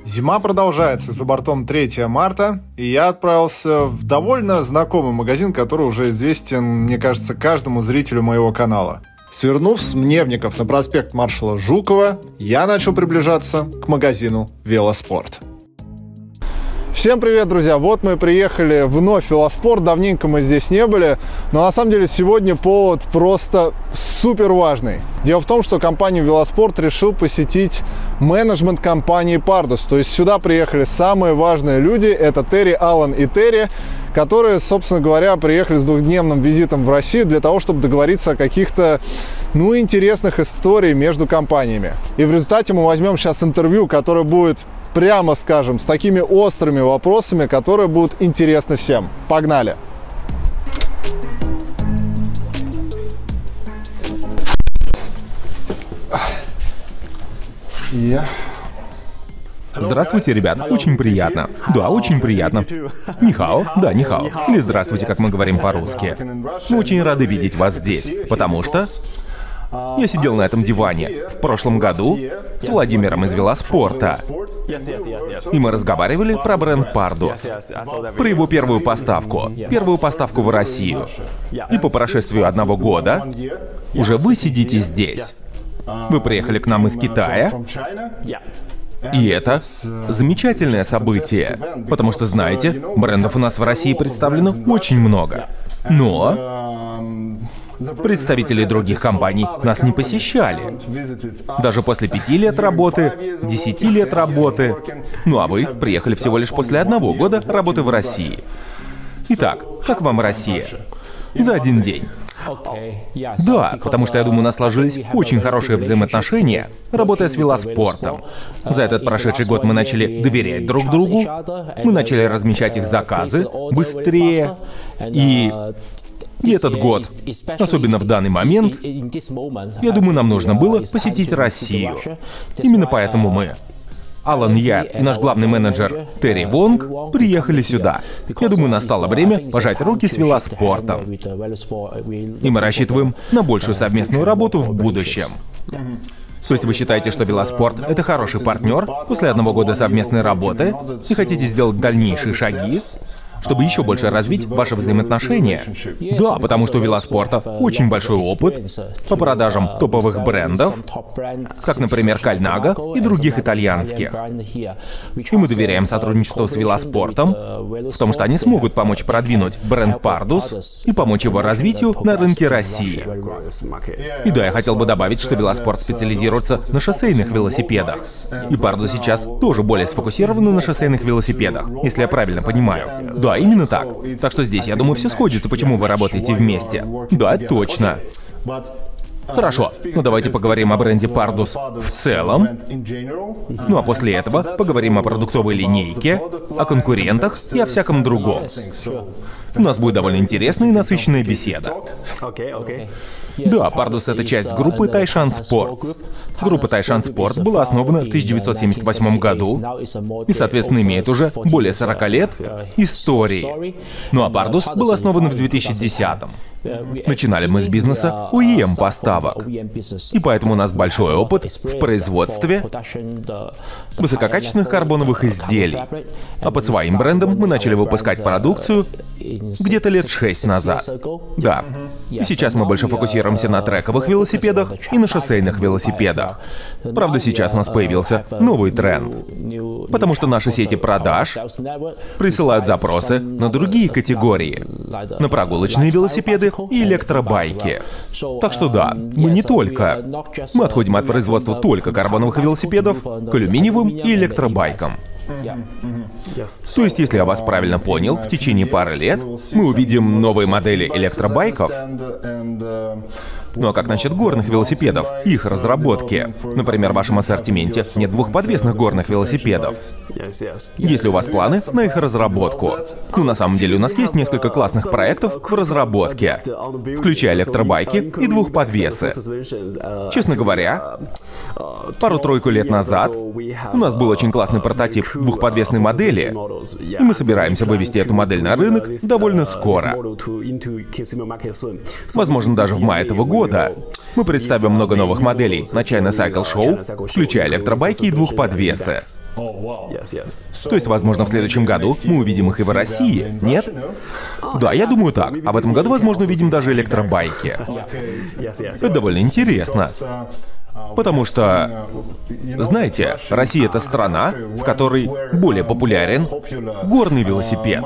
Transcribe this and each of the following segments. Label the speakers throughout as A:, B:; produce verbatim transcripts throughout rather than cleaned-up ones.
A: Зима продолжается, за бортом третьего марта, и я отправился в довольно знакомый магазин, который уже известен, мне кажется, каждому зрителю моего канала. Свернув с Мневников на проспект маршала Жукова, я начал приближаться к магазину «Велоспорт». Всем привет, друзья! Вот мы приехали вновь в «Велоспорт», давненько мы здесь не были, но на самом деле сегодня повод просто супер важный. Дело в том, что компания «Велоспорт» решил посетить менеджмент компании Pardus, то есть сюда приехали самые важные люди, это Терри, Алан и Терри, которые, собственно говоря, приехали с двухдневным визитом в Россию для того, чтобы договориться о каких-то, ну, интересных историях между компаниями. И в результате мы возьмем сейчас интервью, которое будет, прямо скажем, с такими острыми вопросами, которые будут интересны всем. Погнали!
B: Yeah. Здравствуйте, ребят. Очень приятно. Да, очень приятно. Нихао. Да, нихао. Или здравствуйте, как мы говорим по-русски. Мы очень рады видеть вас здесь, потому что я сидел на этом диване в прошлом году с Владимиром из Велоспорта. И мы разговаривали про бренд Pardus, про его первую поставку, первую поставку в Россию. И по прошествию одного года уже вы сидите здесь. Вы приехали к нам из Китая. И это замечательное событие, потому что, знаете, брендов у нас в России представлено очень много. Но представители других компаний нас не посещали. Даже после пяти лет работы, десяти лет работы. Ну а вы приехали всего лишь после одного года работы в России. Итак, как вам Россия? За один день. Да, потому что, я думаю, у нас сложились очень хорошие взаимоотношения, работая с велоспортом. За этот прошедший год мы начали доверять друг другу, мы начали размещать их заказы быстрее, и... И этот год, особенно в данный момент, я думаю, нам нужно было посетить Россию. Именно поэтому мы, Алан, я и наш главный менеджер Терри Вонг, приехали сюда. Я думаю, настало время пожать руки с велоспортом. И мы рассчитываем на большую совместную работу в будущем. То есть вы считаете, что велоспорт — это хороший партнер после одного года совместной работы и хотите сделать дальнейшие шаги, чтобы еще больше развить ваши взаимоотношения? Да, потому что у велоспорта очень большой опыт по продажам топовых брендов, как, например, Кальнага и других итальянских. И мы доверяем сотрудничеству с велоспортом, в том, что они смогут помочь продвинуть бренд Pardus и помочь его развитию на рынке России. И да, я хотел бы добавить, что велоспорт специализируется на шоссейных велосипедах. И Pardus сейчас тоже более сфокусированы на шоссейных велосипедах, если я правильно понимаю. Да, именно так. Так что здесь, я думаю, все сходится, почему вы работаете вместе. Да, точно. Хорошо, ну давайте поговорим о бренде Pardus в целом. Ну а после этого поговорим о продуктовой линейке, о конкурентах и о всяком другом. У нас будет довольно интересная и насыщенная беседа. Да, Pardus — это часть группы Taishan Sports. Группа Taishan Sports была основана в тысяча девятьсот семьдесят восьмом году и, соответственно, имеет уже более сорока лет истории. Ну а Pardus был основан в две тысячи десятом. Начинали мы с бизнеса о и эм поставок, и поэтому у нас большой опыт в производстве высококачественных карбоновых изделий. А под своим брендом мы начали выпускать продукцию где-то лет шесть назад. Да. И сейчас мы больше фокусируемся на трековых велосипедах и на шоссейных велосипедах. Правда, сейчас у нас появился новый тренд, потому что наши сети продаж присылают запросы на другие категории, на прогулочные велосипеды и электробайки. Так что да, мы не только. Мы отходим от производства только карбоновых велосипедов к алюминиевым и электробайкам. То есть, если я вас правильно понял, в течение пары лет мы увидим новые модели электробайков. Ну а как насчет горных велосипедов, их разработки? Например, в вашем ассортименте нет двухподвесных горных велосипедов. Есть ли у вас планы на их разработку? Ну, на самом деле, у нас есть несколько классных проектов в разработке, включая электробайки и двухподвесы. Честно говоря, пару-тройку лет назад у нас был очень классный прототип двухподвесной модели, и мы собираемся вывести эту модель на рынок довольно скоро. Возможно, даже в мае этого года мы представим много новых моделей на China Cycle Show, включая электробайки и двухподвесы. То есть, возможно, в следующем году мы увидим их и в России, нет? Да, я думаю так. А в этом году, возможно, увидим даже электробайки. Это довольно интересно. Потому что, знаете, Россия — это страна, в которой более популярен горный велосипед.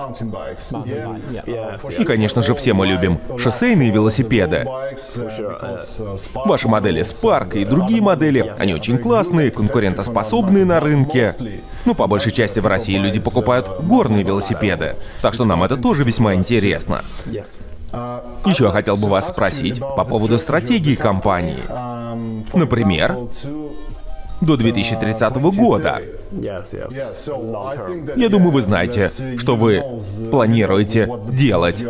B: И, конечно же, все мы любим шоссейные велосипеды. Ваши модели Spark и другие модели, они очень классные, конкурентоспособные на рынке. Ну, по большей части в России люди покупают горные велосипеды. Так что нам это тоже весьма интересно. Еще я хотел бы вас спросить по поводу стратегии компании. Например, до две тысячи тридцатого года. Я думаю, вы знаете, что вы планируете делать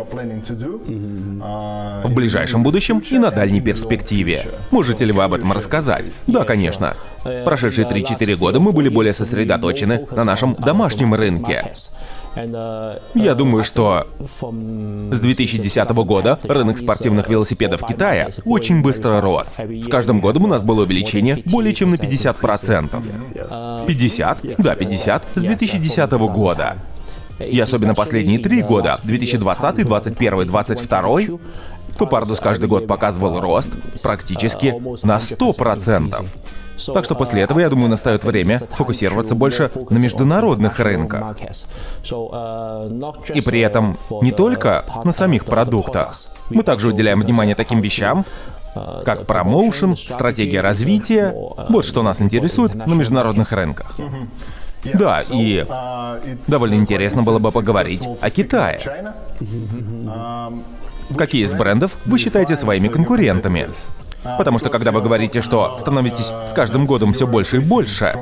B: в ближайшем будущем и на дальней перспективе. Можете ли вы об этом рассказать? Да, конечно. Прошедшие три-четыре года мы были более сосредоточены на нашем домашнем рынке. Я думаю, что с две тысячи десятого года рынок спортивных велосипедов в Китае очень быстро рос. С каждым годом у нас было увеличение более чем на пятьдесят процентов. пятьдесят? Да, пятьдесят с две тысячи десятого года. И особенно последние три года, две тысячи двадцатый, двадцать первый, двадцать второй, то Pardus каждый год показывал рост практически на сто процентов. Так что после этого, я думаю, настает время фокусироваться больше на международных рынках. И при этом не только на самих продуктах. Мы также уделяем внимание таким вещам, как промоушен, стратегия развития. Вот что нас интересует на международных рынках. Да, и довольно интересно было бы поговорить о Китае. Какие из брендов вы считаете своими конкурентами? Потому что когда вы говорите, что становитесь с каждым годом все больше и больше,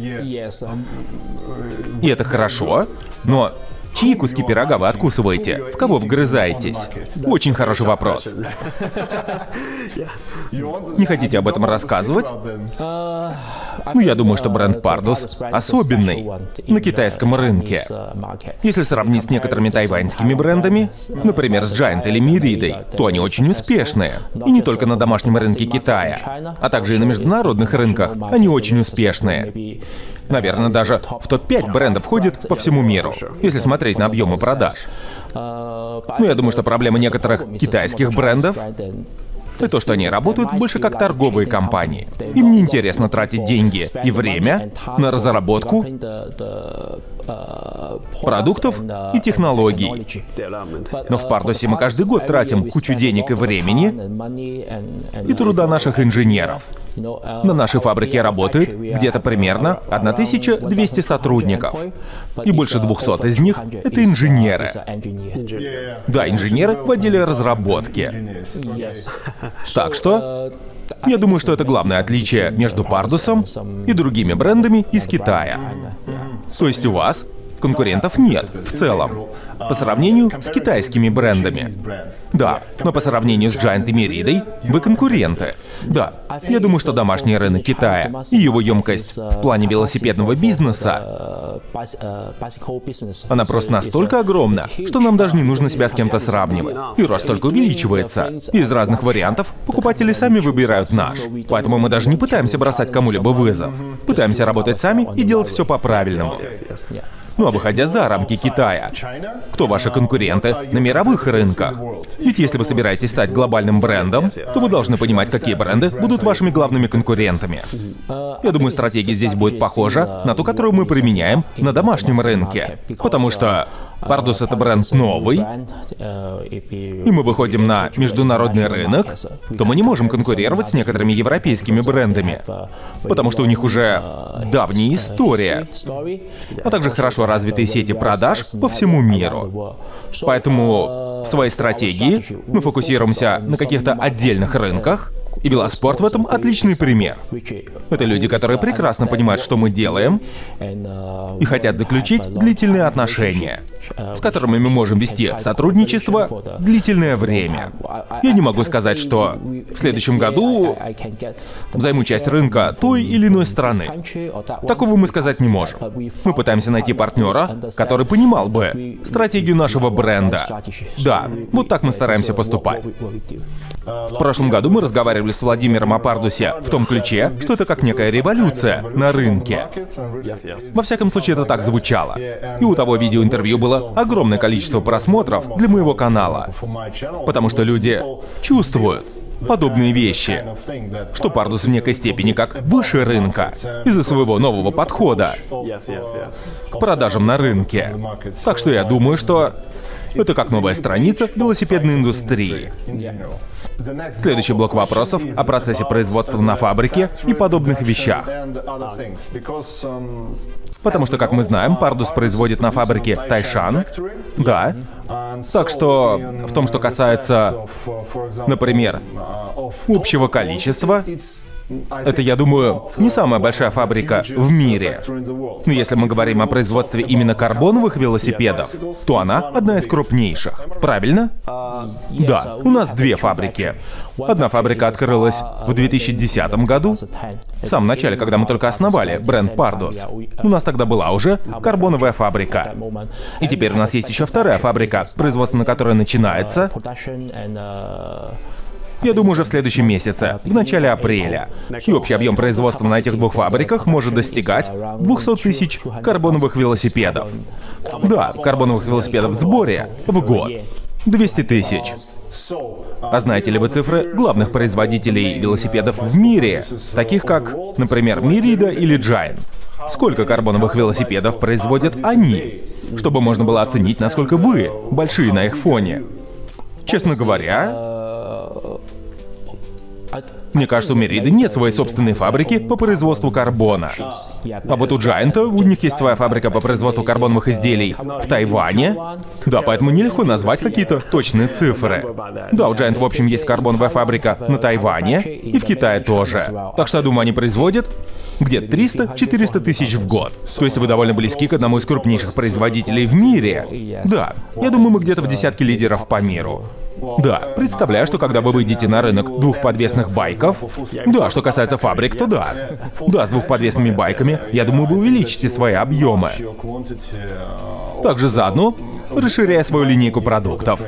B: и это хорошо, но чьи куски пирога вы откусываете? В кого вгрызаетесь? Очень хороший вопрос. Не хотите об этом рассказывать? Ну, я думаю, что бренд Pardus особенный на китайском рынке. Если сравнить с некоторыми тайваньскими брендами, например, с Giant или Merida, то они очень успешные. И не только на домашнем рынке Китая, а также и на международных рынках они очень успешные. Наверное, даже в топ пять брендов входит по всему миру, если смотреть на объемы продаж. Но я думаю, что проблема некоторых китайских брендов — это то, что они работают больше как торговые компании. Им не интересно тратить деньги и время на разработку продуктов и технологий. Но в Pardus мы каждый год тратим кучу денег и времени и труда наших инженеров. На нашей фабрике работает где-то примерно тысяча двести сотрудников. И больше двухсот из них — это инженеры. Да, инженеры в отделе разработки. Так что я думаю, что это главное отличие между Pardus и другими брендами из Китая. То есть у вас конкурентов нет в целом, по сравнению с китайскими брендами. Да, но по сравнению с Giant и Merida вы конкуренты. Да, я думаю, что домашний рынок Китая и его емкость в плане велосипедного бизнеса, она просто настолько огромна, что нам даже не нужно себя с кем-то сравнивать. И рост только увеличивается. Из разных вариантов покупатели сами выбирают наш. Поэтому мы даже не пытаемся бросать кому-либо вызов. Пытаемся работать сами и делать все по-правильному. Ну а выходя за рамки Китая, кто ваши конкуренты на мировых рынках? Ведь если вы собираетесь стать глобальным брендом, то вы должны понимать, какие бренды будут вашими главными конкурентами. Я думаю, стратегия здесь будет похожа на ту, которую мы применяем на домашнем рынке. Потому что Pardus — это бренд новый, и мы выходим на международный рынок, то мы не можем конкурировать с некоторыми европейскими брендами, потому что у них уже давняя история, а также хорошо развитые сети продаж по всему миру. Поэтому в своей стратегии мы фокусируемся на каких-то отдельных рынках, и велоспорт в этом отличный пример. Это люди, которые прекрасно понимают, что мы делаем, и хотят заключить длительные отношения, с которыми мы можем вести сотрудничество длительное время. Я не могу сказать, что в следующем году займу часть рынка той или иной страны. Такого мы сказать не можем. Мы пытаемся найти партнера, который понимал бы стратегию нашего бренда. Да, вот так мы стараемся поступать. В прошлом году мы разговаривали согласен с Владимиром о Пардусе в том ключе, что это как некая революция на рынке. Во всяком случае, это так звучало. И у того видеоинтервью было огромное количество просмотров для моего канала. Потому что люди чувствуют подобные вещи, что Пардус в некой степени как выше рынка из-за своего нового подхода к продажам на рынке. Так что я думаю, что это как новая страница велосипедной индустрии. Следующий блок вопросов о процессе производства на фабрике и подобных вещах. Потому что, как мы знаем, Пардус производит на фабрике Тайшан. Да. Так что в том, что касается, например, общего количества, это, я думаю, не самая большая фабрика в мире. Но если мы говорим о производстве именно карбоновых велосипедов, то она одна из крупнейших. Правильно? Да, у нас две фабрики. Одна фабрика открылась в две тысячи десятом году, в самом начале, когда мы только основали бренд Pardus. У нас тогда была уже карбоновая фабрика. И теперь у нас есть еще вторая фабрика, производство на которой начинается, я думаю, уже в следующем месяце, в начале апреля. И общий объем производства на этих двух фабриках может достигать двухсот тысяч карбоновых велосипедов. Да, карбоновых велосипедов в сборе в год. двести тысяч. А знаете ли вы цифры главных производителей велосипедов в мире, таких как, например, Merida или Giant? Сколько карбоновых велосипедов производят они? Чтобы можно было оценить, насколько вы большие на их фоне. Честно говоря, мне кажется, у Мериды нет своей собственной фабрики по производству карбона. А вот у Giant, у них есть своя фабрика по производству карбоновых изделий в Тайване. Да, поэтому нелегко назвать какие-то точные цифры. Да, у Giant, в общем, есть карбоновая фабрика на Тайване и в Китае тоже. Так что, я думаю, они производят где-то триста-четыреста тысяч в год. То есть вы довольно близки к одному из крупнейших производителей в мире. Да, я думаю, мы где-то в десятке лидеров по миру. Да, представляю, что когда вы выйдете на рынок двухподвесных байков... Да, что касается фабрик, то да. Да, с двухподвесными байками, я думаю, вы увеличите свои объемы. Также заодно расширяя свою линейку продуктов.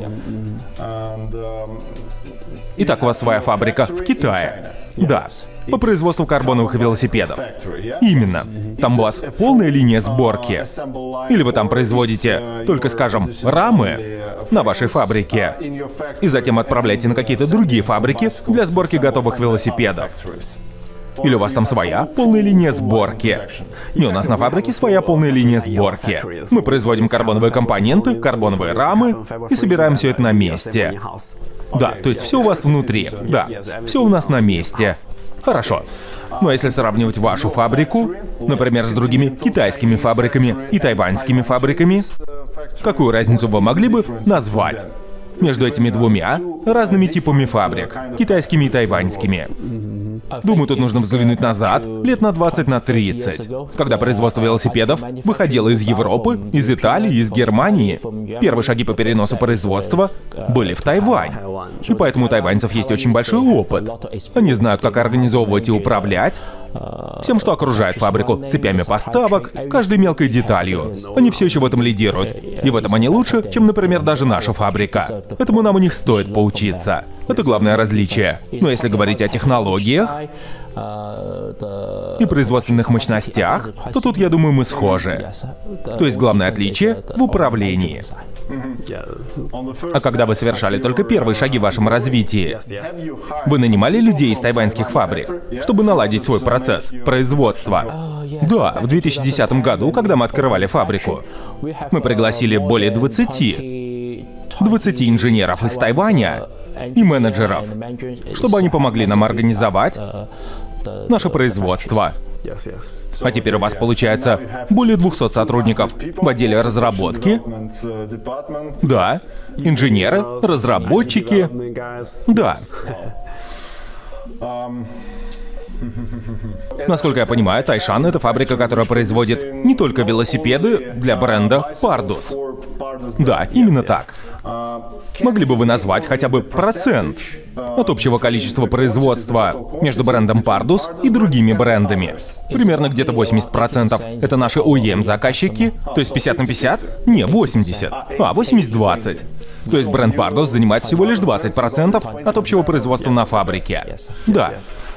B: Итак, у вас своя фабрика в Китае. Да, по производству карбоновых велосипедов. Именно. Там у вас полная линия сборки. Или вы там производите только, скажем, рамы на вашей фабрике и затем отправляете на какие-то другие фабрики для сборки готовых велосипедов. Или у вас там своя полная линия сборки. И у нас на фабрике своя полная линия сборки. Мы производим карбоновые компоненты, карбоновые рамы и собираем все это на месте. Да, то есть все у вас внутри. Да, все у нас на месте. Хорошо. Ну а если сравнивать вашу фабрику, например, с другими китайскими фабриками и тайваньскими фабриками, какую разницу вы могли бы назвать между этими двумя разными типами фабрик, китайскими и тайваньскими? Думаю, тут нужно взглянуть назад, лет на двадцать, на тридцать, когда производство велосипедов выходило из Европы, из Италии, из Германии. Первые шаги по переносу производства были в Тайвань. И поэтому у тайваньцев есть очень большой опыт. Они знают, как организовывать и управлять всем, что окружает фабрику, цепями поставок, каждой мелкой деталью. Они все еще в этом лидируют. И в этом они лучше, чем, например, даже наша фабрика. Этому нам у них стоит поучиться. Это главное различие. Но если говорить о технологиях и производственных мощностях, то тут, я думаю, мы схожи. То есть главное отличие в управлении. А когда вы совершали только первые шаги в вашем развитии, вы нанимали людей из тайваньских фабрик, чтобы наладить свой процесс производства? Да, в две тысячи десятом году, когда мы открывали фабрику, мы пригласили более двадцати, двадцати инженеров из Тайваня и менеджеров, чтобы они помогли нам организовать наше производство. А теперь у вас получается более двухсот сотрудников в отделе разработки. Да, инженеры, разработчики. Да. Насколько я понимаю, Тайшан — это фабрика, которая производит не только велосипеды для бренда Pardus. Да, именно так. Могли бы вы назвать хотя бы процент от общего количества производства между брендом Pardus и другими брендами? Примерно где-то восемьдесят процентов это наши о и эм-заказчики, то есть пятьдесят на пятьдесят? Не, восемьдесят. А, восемьдесят двадцать. То есть бренд Pardus занимает всего лишь двадцать процентов от общего производства на фабрике. Да.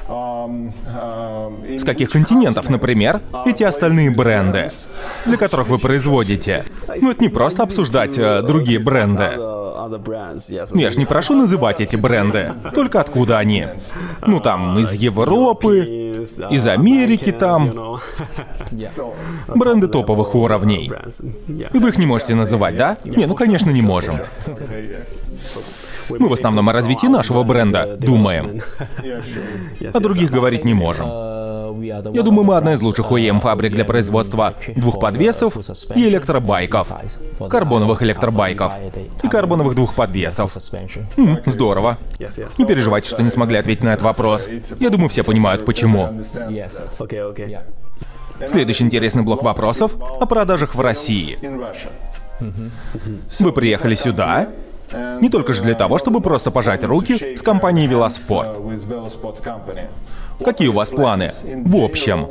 B: С каких континентов, например, эти остальные бренды, для которых вы производите? Ну, это не просто обсуждать э, другие бренды. Я же не прошу называть эти бренды, только откуда они. Ну, там, из Европы, из Америки там. Бренды топовых уровней. И вы их не можете называть, да? Не, ну, конечно, не можем. Мы в основном о развитии нашего бренда думаем. О других говорить не можем. Я думаю, мы одна из лучших о и эм-фабрик для производства двухподвесов и электробайков. Карбоновых электробайков. И карбоновых двухподвесов. М, здорово. Не переживайте, что не смогли ответить на этот вопрос. Я думаю, все понимают, почему. Следующий интересный блок вопросов о продажах в России. Вы приехали сюда не только же для того, чтобы просто пожать руки с компанией Велоспорт. Какие у вас планы? В общем,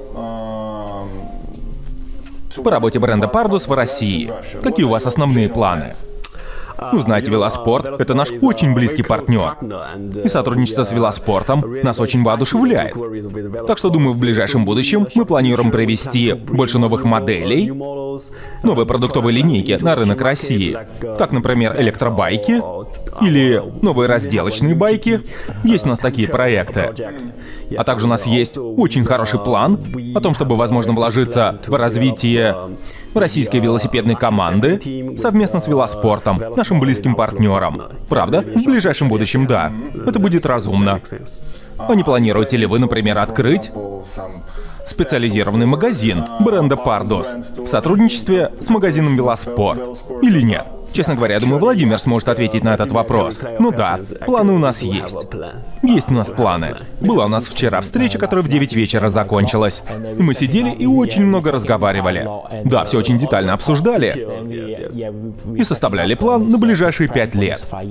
B: по работе бренда Pardus в России. Какие у вас основные планы? Ну, знаете, Велоспорт — это наш очень близкий партнер. И сотрудничество с Велоспортом нас очень воодушевляет. Так что, думаю, в ближайшем будущем мы планируем привести больше новых моделей, новые продуктовые линейки на рынок России. Как, например, электробайки или новые разделочные байки. Есть у нас такие проекты. А также у нас есть очень хороший план о том, чтобы, возможно, вложиться в развитие российской велосипедной команды совместно с Велоспортом, нашим близким партнером. Правда? В ближайшем будущем, да. Это будет разумно. А не планируете ли вы, например, открыть специализированный магазин бренда Pardus в сотрудничестве с магазином Велоспорт? Или нет? Честно говоря, я думаю, Владимир сможет ответить на этот вопрос. Ну да, планы у нас есть. Есть у нас планы. Была у нас вчера встреча, которая в девять вечера закончилась. И мы сидели и очень много разговаривали. Да, все очень детально обсуждали. И составляли план на ближайшие пять лет. То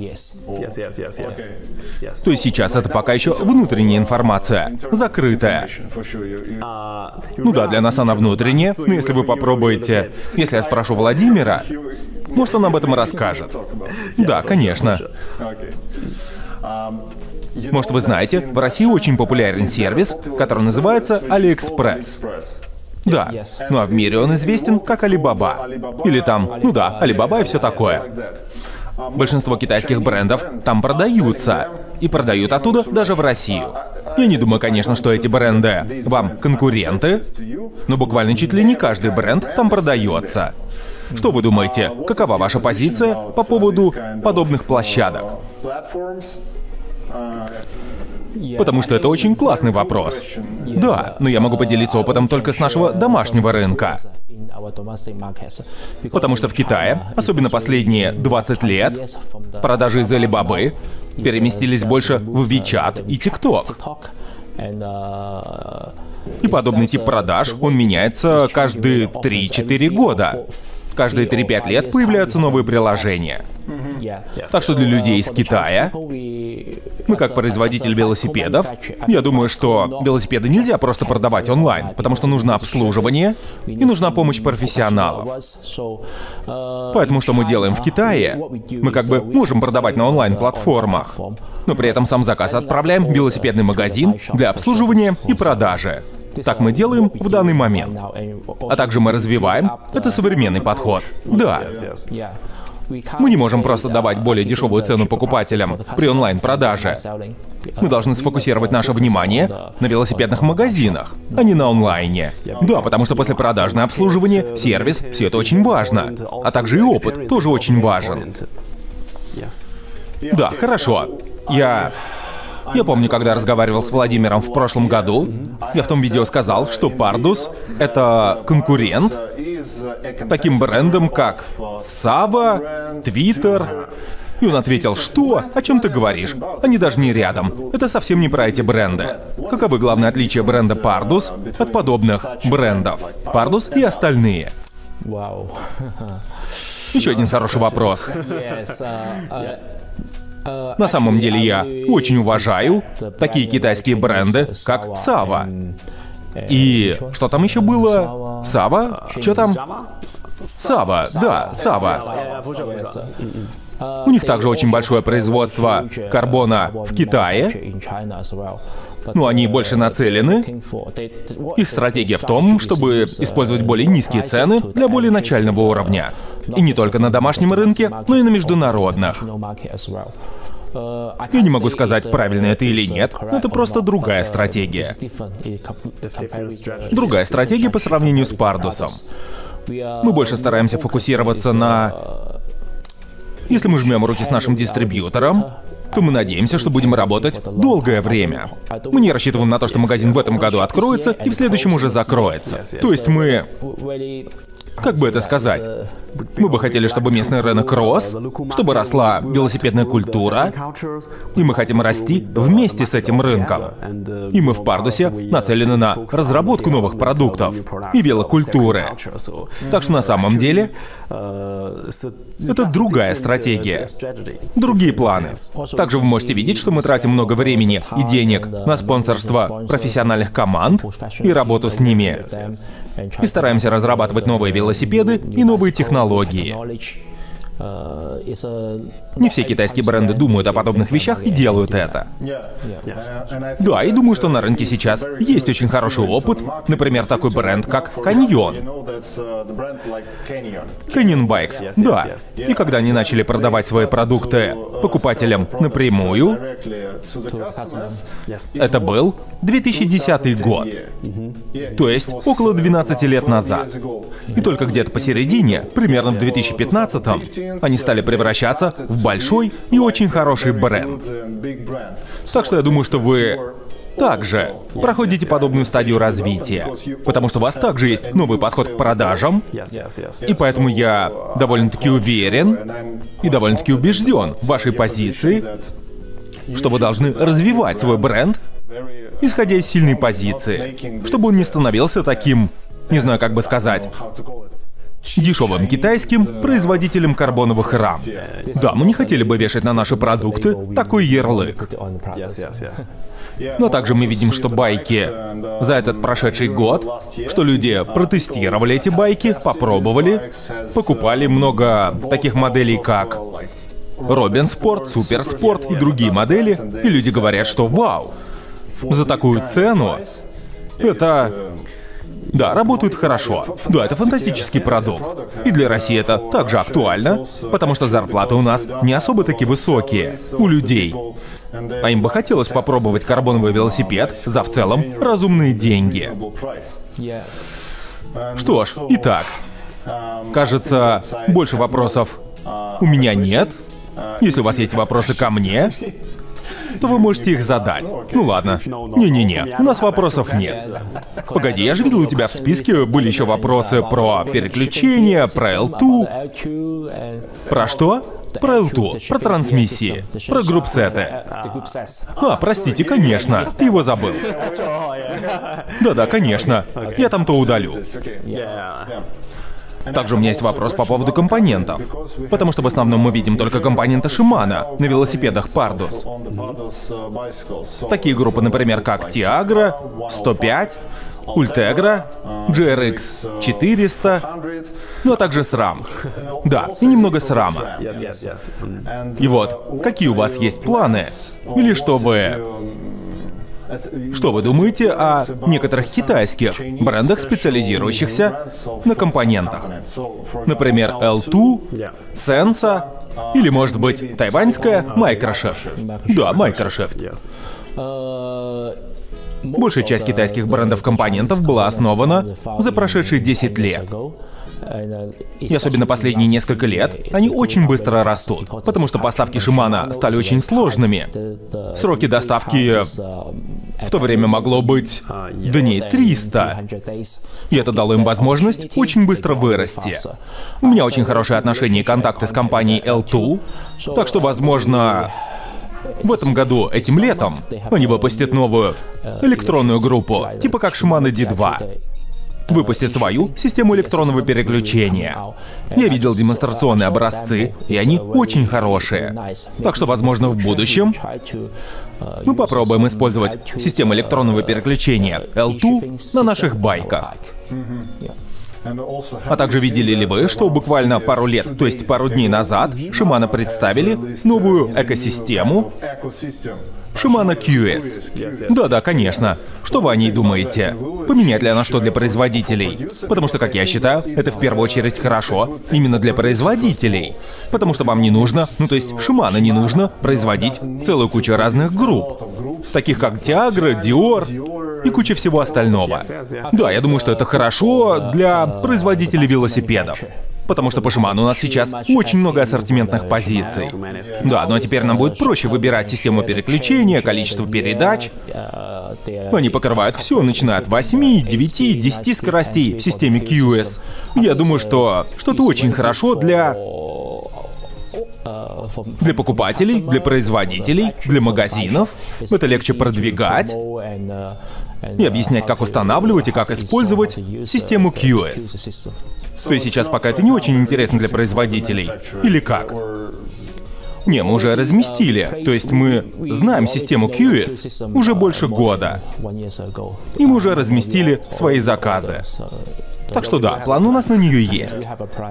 B: есть сейчас это пока еще внутренняя информация, закрытая. Ну да, для нас она внутренняя, но если вы попробуете... Если я спрошу Владимира, может, он об этом и расскажет. Да, конечно. Может, вы знаете, в России очень популярен сервис, который называется AliExpress. Да, ну а в мире он известен как Alibaba. Или там, ну да, Alibaba и все такое. Большинство китайских брендов там продаются. И продают оттуда даже в Россию. Я не думаю, конечно, что эти бренды вам конкуренты, но буквально чуть ли не каждый бренд там продается. Что вы думаете, какова ваша позиция по поводу подобных площадок? Потому что это очень классный вопрос. Да, но я могу поделиться опытом только с нашего домашнего рынка. Потому что в Китае, особенно последние двадцать лет, продажи из Alibaba переместились больше в WeChat и TikTok. И подобный тип продаж, он меняется каждые три-четыре года. Каждые три-пять лет появляются новые приложения. Так что для людей из Китая, мы как производитель велосипедов, я думаю, что велосипеды нельзя просто продавать онлайн, потому что нужно обслуживание и нужна помощь профессионалов. Поэтому что мы делаем в Китае? Мы как бы можем продавать на онлайн-платформах, но при этом сам заказ отправляем в велосипедный магазин для обслуживания и продажи. Так мы делаем в данный момент. А также мы развиваем. Это современный подход. Да. Мы не можем просто давать более дешевую цену покупателям при онлайн-продаже. Мы должны сфокусировать наше внимание на велосипедных магазинах, а не на онлайне. Да, потому что послепродажное обслуживание, сервис, все это очень важно. А также и опыт тоже очень важен. Да, хорошо. Я... Я помню, когда разговаривал с Владимиром в прошлом году, я в том видео сказал, что Pardus — это конкурент таким брендам, как Sava, Twitter. И он ответил, что? О чем ты говоришь? Они даже не рядом. Это совсем не про эти бренды. Каковы главные отличия бренда Pardus от подобных брендов? Pardus и остальные. Еще один хороший вопрос. На самом деле я очень уважаю такие китайские бренды, как Сава. И что там еще было? Сава? Что там? Сава, да, Сава. У них также очень большое производство карбона в Китае. Но они больше нацелены. Их стратегия в том, чтобы использовать более низкие цены для более начального уровня. И не только на домашнем рынке, но и на международных. Я не могу сказать, правильно это или нет, но это просто другая стратегия. Другая стратегия по сравнению с Пардусом. Мы больше стараемся фокусироваться на... Если мы жмем руки с нашим дистрибьютором, то мы надеемся, что будем работать долгое время. Мы не рассчитываем на то, что магазин в этом году откроется и в следующем уже закроется. То есть мы... Как бы это сказать? Мы бы хотели, чтобы местный рынок рос, чтобы росла велосипедная культура, и мы хотим расти вместе с этим рынком. И мы в Пардусе нацелены на разработку новых продуктов и велокультуры. Так что на самом деле это другая стратегия, другие планы. Также вы можете видеть, что мы тратим много времени и денег на спонсорство профессиональных команд и работу с ними. И стараемся разрабатывать новые велосипеды и новые технологии. Не все китайские бренды думают о подобных вещах и делают это. Да, и думаю, что на рынке сейчас есть очень хороший опыт. Например, такой бренд, как Canyon. Canyon Bikes, да. И когда они начали продавать свои продукты покупателям напрямую, это был две тысячи десятый год. То есть около двенадцати лет назад. И только где-то посередине, примерно в две тысячи пятнадцатом, они стали превращаться в большой и очень хороший бренд. Так что я думаю, что вы также проходите подобную стадию развития, потому что у вас также есть новый подход к продажам, и поэтому я довольно-таки уверен и довольно-таки убежден в вашей позиции, что вы должны развивать свой бренд, исходя из сильной позиции, чтобы он не становился таким, не знаю, как бы сказать, дешевым китайским производителем карбоновых рам. Да, мы не хотели бы вешать на наши продукты такой ярлык. Но также мы видим, что байки за этот прошедший год, что люди протестировали эти байки, попробовали, покупали много таких моделей, как Робин Спорт, Супер Спорт и другие модели, и люди говорят, что вау, за такую цену это... Да, работают хорошо. Да, это фантастический продукт. И для России это также актуально, потому что зарплаты у нас не особо-таки высокие у людей. А им бы хотелось попробовать карбоновый велосипед за в целом разумные деньги. Что ж, итак, кажется, больше вопросов у меня нет. Если у вас есть вопросы ко мне, то вы можете их задать. Ну ладно. Не-не-не, у нас вопросов нет. Погоди, я же видел, у тебя в списке были еще вопросы про переключение, про эл ту. Про что? Про эл ту, про трансмиссии, про группсеты. А, простите, конечно, ты его забыл. Да-да, конечно. Я там то удалю. Также у меня есть вопрос по поводу компонентов. Потому что в основном мы видим только компоненты Shimano на велосипедах Pardus. Такие группы, например, как Tiagra, сто пять, Ultegra, джи эр икс четыреста, ну а также SRAM. Да, и немного SRAM. И вот, какие у вас есть планы? Или что вы... Что вы думаете о некоторых китайских брендах, специализирующихся на компонентах? Например, эл ту, Sensa, или, может быть, тайваньская Microshift. Да, Microshift. Большая часть китайских брендов компонентов была основана за прошедшие десять лет. И особенно последние несколько лет они очень быстро растут, потому что поставки Shimano стали очень сложными. Сроки доставки в то время могло быть дней триста. И это дало им возможность очень быстро вырасти. У меня очень хорошие отношения и контакты с компанией эл ту, так что, возможно, в этом году, этим летом, они выпустят новую электронную группу, типа как Shimano ди два. выпустит свою систему электронного переключения. Я видел демонстрационные образцы, и они очень хорошие. Так что, возможно, в будущем мы попробуем использовать систему электронного переключения эл два на наших байках. А также видели ли вы, что буквально пару лет, то есть пару дней назад, Shimano представили новую экосистему Shimano кью эс. Да-да, конечно. Что вы о ней думаете? Поменять ли она что для производителей? Потому что, как я считаю, это в первую очередь хорошо именно для производителей. Потому что вам не нужно, ну то есть Shimano не нужно производить целую кучу разных групп. Таких как Tiagra, Dior и куча всего остального. Да, я думаю, что это хорошо для производителей велосипедов. Потому что по Shimano у нас сейчас очень много ассортиментных позиций. Да, ну а теперь нам будет проще выбирать систему переключения, количество передач. Они покрывают все, начиная от восьми, девяти, десяти скоростей в системе кью эс. Я думаю, что что-то очень хорошо для... Для покупателей, для производителей, для магазинов. Это легче продвигать и объяснять, как устанавливать и как использовать систему кью эс. То есть сейчас пока это не очень интересно для производителей. Или как? Не, мы уже разместили. То есть мы знаем систему кью эс уже больше года. И мы уже разместили свои заказы. Так что да, план у нас на нее есть.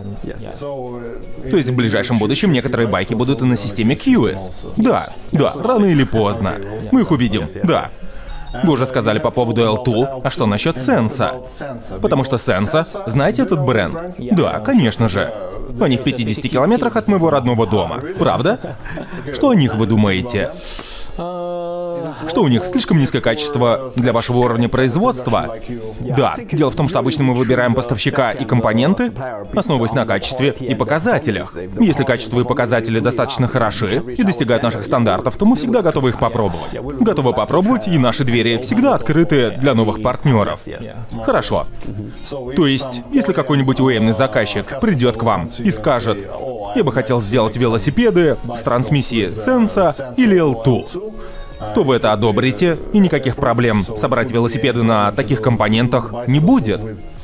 B: То есть в ближайшем будущем некоторые байки будут и на системе кью эс. Да, да, рано или поздно. Мы их увидим, да. Вы уже сказали по поводу эл два, а что насчет Sensa? Потому что Sensa, знаете этот бренд? Да, конечно же. Они в пятидесяти километрах от моего родного дома. Правда? Что о них вы думаете? Что у них слишком низкое качество для вашего уровня производства? Да. Дело в том, что обычно мы выбираем поставщика и компоненты, основываясь на качестве и показателях. Если качество и показатели достаточно хороши и достигают наших стандартов, то мы всегда готовы их попробовать. Готовы попробовать, и наши двери всегда открыты для новых партнеров. Хорошо. То есть, если какой-нибудь уэмный заказчик придет к вам и скажет: «Я бы хотел сделать велосипеды с трансмиссией Sensa или эл два», то вы это одобрите, и никаких проблем собрать велосипеды на таких компонентах не будет.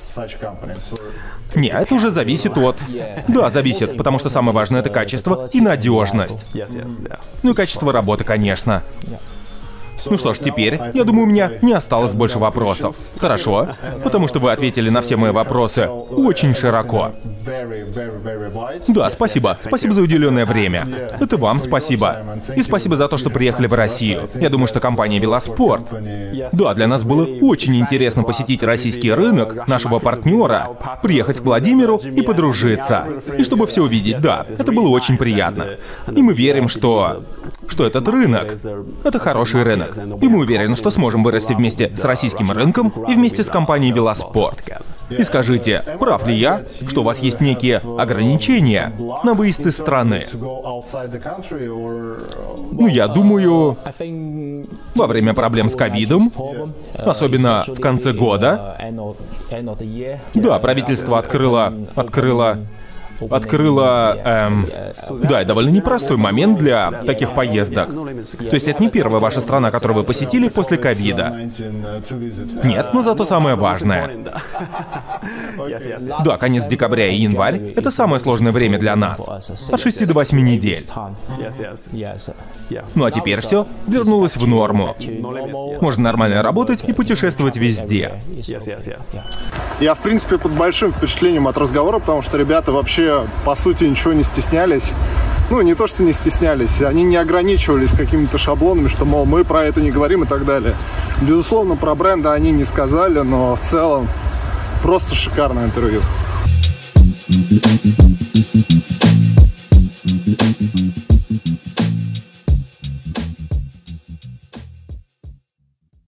B: Не, это уже зависит от... Да, зависит, потому что самое важное — это качество и надежность. Ну и качество работы, конечно. Ну что ж, теперь, я думаю, у меня не осталось больше вопросов. Хорошо, потому что вы ответили на все мои вопросы очень широко. Да, спасибо. Спасибо за уделенное время. Это вам спасибо. И спасибо за то, что приехали в Россию. Я думаю, что компания Велоспорт. Да, для нас было очень интересно посетить российский рынок, нашего партнера, приехать к Владимиру и подружиться. И чтобы все увидеть, да, это было очень приятно. И мы верим, что... что этот рынок — это хороший рынок. И мы уверены, что сможем вырасти вместе с российским рынком и вместе с компанией Велоспорт. И скажите, прав ли я, что у вас есть некие ограничения на выезд из страны? Ну, я думаю, во время проблем с ковидом, особенно в конце года, да, правительство открыло... открыло... Открыла, эм, да, довольно непростой момент для таких поездок. То есть это не первая ваша страна, которую вы посетили после ковида. Нет, но зато самое важное. Да, конец декабря и январь — это самое сложное время для нас. От шести до восьми недель. Ну а теперь все вернулось в норму. Можно нормально работать и путешествовать везде.
A: Я, в принципе, под большим впечатлением от разговора, потому что ребята вообще, по сути, ничего не стеснялись. Ну, не то, что не стеснялись, они не ограничивались какими-то шаблонами, что, мол, мы про это не говорим и так далее. Безусловно, про бренды они не сказали, но в целом просто шикарное интервью.